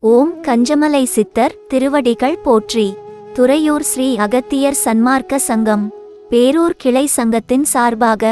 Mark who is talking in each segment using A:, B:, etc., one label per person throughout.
A: ஓம் கஞ்சமலை சித்தர் திருவடிகள் போற்றி. துறையூர் ஸ்ரீ அகத்தியர் சன்மார்க்க சங்கம் பேரூர் கிளை சங்கத்தின் சார்பாக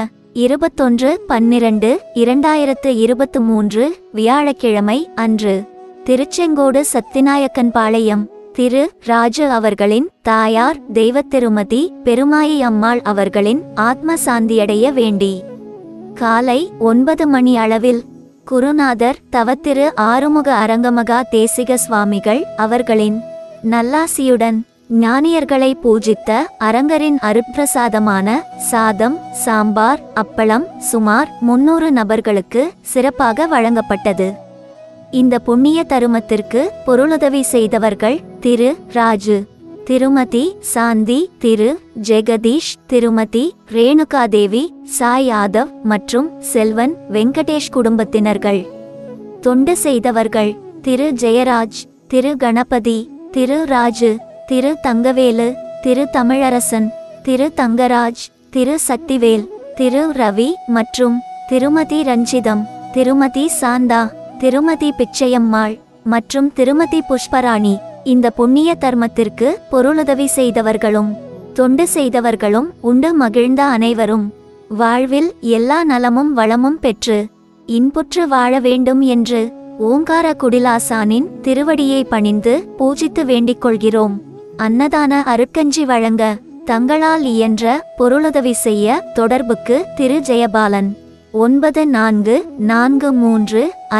A: 21/12/2023 வியாழக்கிழமை அன்று திருச்செங்கோடு சத்திநாயக்கன்பாளையம் திரு ராஜு அவர்களின் தாயார் தெய்வத்திருமதி பெருமாயி அம்மாள் அவர்களின் ஆத்ம சாந்தியடைய வேண்டி காலை 9 மணி அளவில் குருநாதர் தவத்திரு ஆறுமுக அரங்கமகா தேசிக சுவாமிகள் அவர்களின் நல்லாசியுடன் ஞானியர்களை பூஜித்த அரங்கரின் அருட்பிரசாதமான சாதம் சாம்பார் அப்பளம் சுமார் 300 நபர்களுக்கு சிறப்பாக வழங்கப்பட்டது. இந்த புண்ணிய தருமத்திற்கு பொருளுதவி செய்தவர்கள் திரு ராஜு, திருமதி சாந்தி, திரு ஜெகதீஷ், திருமதி ரேணுகாதேவி, சாய் யாதவ் மற்றும் செல்வன் வெங்கடேஷ் குடும்பத்தினர்கள். தொண்டு செய்தவர்கள் திரு ஜெயராஜ், திரு கணபதி, திரு ராஜு, திரு தங்கவேலு, திரு தமிழரசன், திரு தங்கராஜ், திரு சக்திவேல், திரு ரவி மற்றும் திருமதி ரஞ்சிதம், திருமதி சாந்தா, திருமதி பிச்சையம்மாள் மற்றும் திருமதி புஷ்பராணி. இந்த புண்ணிய தர்மத்திற்கு பொருளுதவி செய்தவர்களும் தொண்டு செய்தவர்களும் உண்டு மகிழ்ந்த அனைவரும் வாழ்வில் எல்லா நலமும் வளமும் பெற்று இன்புற்று வாழ வேண்டும் என்று ஓங்கார குடிலாசானின் திருவடியை பணிந்து பூஜித்து வேண்டிக் கொள்கிறோம். அன்னதான அருட்கஞ்சி வழங்க தங்களால் இயன்ற பொருளுதவி செய்ய தொடர்புக்கு திரு ஜெயபாலன்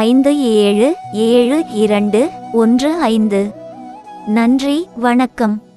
A: 9443577215. நன்றி, வணக்கம்.